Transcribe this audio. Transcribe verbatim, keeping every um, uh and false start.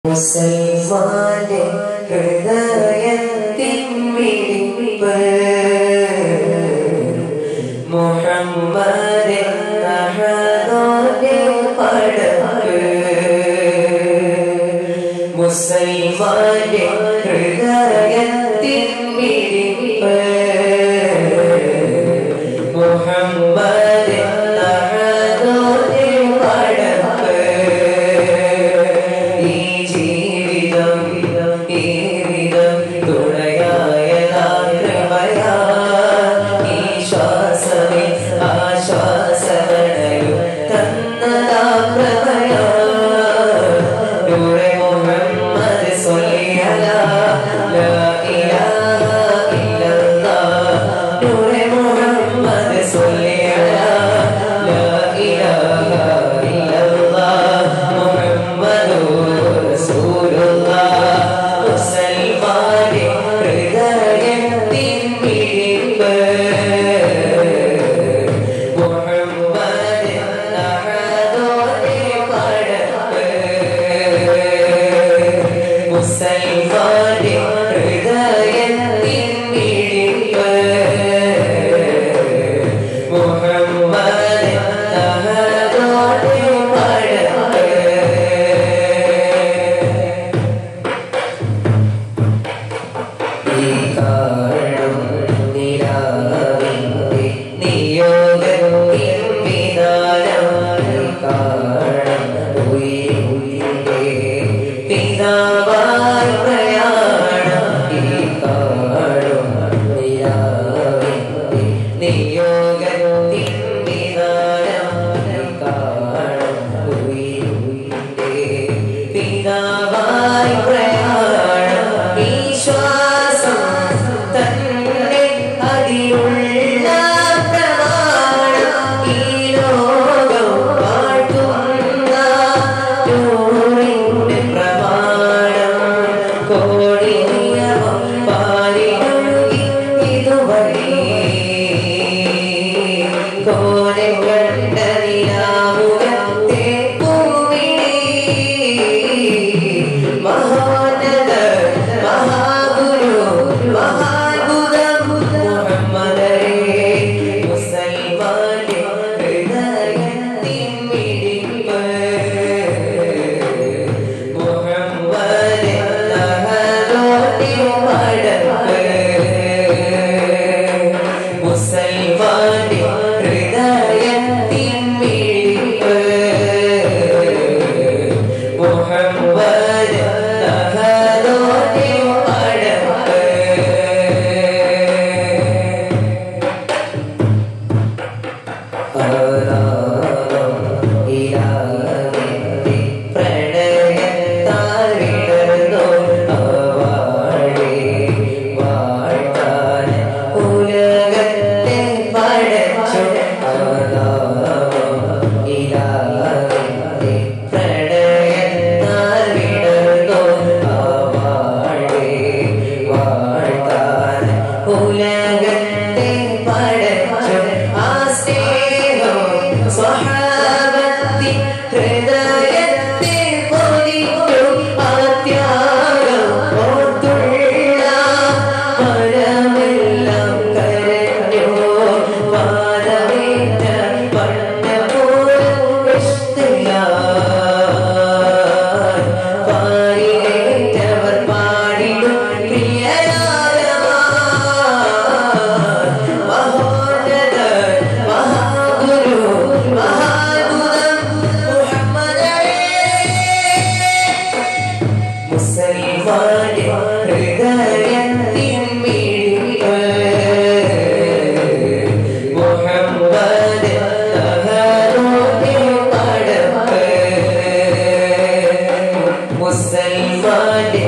മുസൽമാന്റെ ഹൃദയത്തിൻ മിടിപ്പ് മുഹമ്മദ് അഹദോന്റെ പടപ്പ് മുസൽമാന്റെ ഹൃദയത്തിൻ മിടിപ്പ് മുഹമ്മദ് അഹദോന്റെ പടപ്പ് ഈ ജീവിതം ഈ വിധം തുണയായ കൃപയാ ഈ ശ്വാസമേ ആശ്വാസമണയും തന്നതാ പ്രഭയാ നൂറെ മുഹമ്മദ് സ്വല്ലല്ലാ ലാ ഇലാഹ ഇല്ലല്ലാഹ് നൂറെ മുഹമ്മദ് സ്വല്ലല്ലാ ലാ ഇലാഹ ഇല്ലല്ലാഹ് മുഹമ്മദുർ റസൂലുള്ളാഹ് മുസൽമാന്റെ ഹൃദയത്തിൻ മിടിപ്പ് മുഹമ്മദ് അഹദോന്റെ പടപ്പ് മുസൽമാന്റെ ഹൃദയത്തിൻ മിടിപ്പ് മുഹമ്മദ് അഹദോന്റെ പടപ്പ് ഈ കാണും നിലാവിന്റെ നിയോഗത്തിൻ വിധാനം ഈ കാണും ഉയിരിന്റെ പിതാവായി പ്രയാണം ഈ കാണും നിലാവിന്റെ നിയോഗത്തിൻ വിധാനം ഈ കാണും ഉയിരിന്റെ പിതാവായി പ്രയാണം ഈ ശ്വാസം തന്നെ അതിലുള്ള പ്രമാണം ഈ ലോകം പാട്ടുന്ന നൂറിന്റെ പ്രമാണം കോടി നിയമം പാലിനൊഴുകി ഇതുവഴി കോനെ കണ്ട നിലാവുകത്തെ പൂവിളി മഹാനത മഹാഗുരു മഹാത്ഭുതം മുഹമ്മദരേ മുസൽമാന്റെ ഹൃദയത്തിൻ മിടിപ്പ് മുഹമ്മദ് അഹദോന്റെ പടപ്പ് മുസൽമാന്റെ ഹൃദയത്തിൻ മിടിപ്പ് മുഹമ്മദ് അഹദോന്റെ പടപ്പ് ഇലാഹിന്റെ പ്രണയത്താൽ വിടർന്നു ആവാഴെ വാഴ്ത്താൻ ഉലകത്തെ പടച്ചു ഇലാഹിന്റെ പ്രണയത്താൽ വിടർന്നു ആവാഴെ വാഴ്ത്താൻ ഉലകത്തെ പടച്ചു ആ സ്നേഹം സ്വഹാബത്തിൻ ഹൃദയത്തെ പൊതിഞ്ഞു ആ ത്യാഗം ഓർത്തുള്ള മനമെല്ലാം കരഞ്ഞു പാദമേറ്റ പണ്ടപോലും ഇഷ്ടിലാൽ പാരിലേറ്റവർ പാടിടും പ്രിയരാഗമായി മഹോന്നത മഹാഗുരു മഹാത്ഭുതം മുഹമ്മദരേ മുസൽമാന്റെ ഹൃദയത്തിൻ മിടിപ്പ് മുഹമ്മദ് അഹദോന്റെ പടപ്പ് മുസൽമാന്റെ